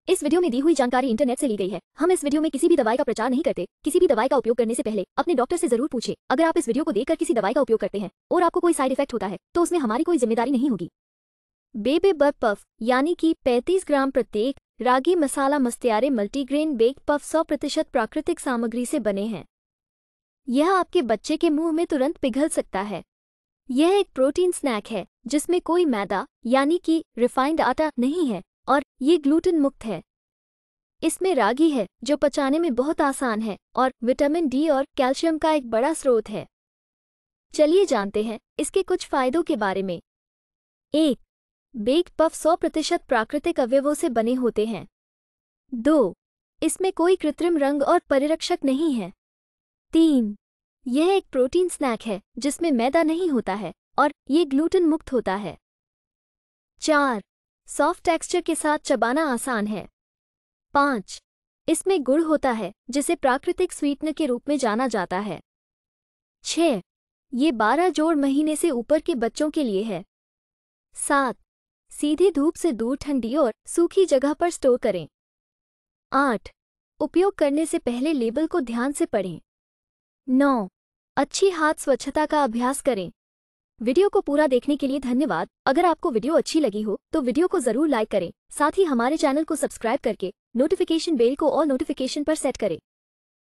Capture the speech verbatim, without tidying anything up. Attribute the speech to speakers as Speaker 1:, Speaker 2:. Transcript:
Speaker 1: इस वीडियो में दी हुई जानकारी इंटरनेट से ली गई है। हम इस वीडियो में किसी भी दवाई का प्रचार नहीं करते। किसी भी दवाई का उपयोग करने से पहले अपने डॉक्टर से जरूर पूछें। अगर आप इस वीडियो को देखकर किसी दवाई का उपयोग करते हैं और आपको कोई साइड इफेक्ट होता है तो उसमें हमारी कोई जिम्मेदारी नहीं होगी। बेबे बर्प पफ यानी कि पैंतीस ग्राम प्रत्येक रागी मसाला मस्तियारे मल्टीग्रेन बेक्ड पफ सौ प्रतिशत प्राकृतिक सामग्री से बने हैं। यह आपके बच्चे के मुंह में तुरंत पिघल सकता है। यह एक प्रोटीन स्नैक है जिसमें कोई मैदा यानी कि रिफाइंड आटा नहीं है और ये ग्लूटेन मुक्त है। इसमें रागी है जो पचाने में बहुत आसान है और विटामिन डी और कैल्शियम का एक बड़ा स्रोत है। चलिए जानते हैं इसके कुछ फायदों के बारे में। एक, बेक्ड पफ सौ प्रतिशत प्राकृतिक अवयवों से बने होते हैं। दो, इसमें कोई कृत्रिम रंग और परिरक्षक नहीं है। तीन, यह एक प्रोटीन स्नैक है जिसमें मैदा नहीं होता है और ये ग्लूटेन मुक्त होता है। चार, सॉफ्ट टेक्सचर के साथ चबाना आसान है। पाँच, इसमें गुड़ होता है जिसे प्राकृतिक स्वीटनर के रूप में जाना जाता है। छह, ये बारह जोड़ महीने से ऊपर के बच्चों के लिए है। सात, सीधी धूप से दूर ठंडी और सूखी जगह पर स्टोर करें। आठ, उपयोग करने से पहले लेबल को ध्यान से पढ़ें। नौ, अच्छी हाथ स्वच्छता का अभ्यास करें। वीडियो को पूरा देखने के लिए धन्यवाद। अगर आपको वीडियो अच्छी लगी हो तो वीडियो को जरूर लाइक करें। साथ ही हमारे चैनल को सब्सक्राइब करके नोटिफिकेशन बेल को ऑल नोटिफिकेशन पर सेट करें।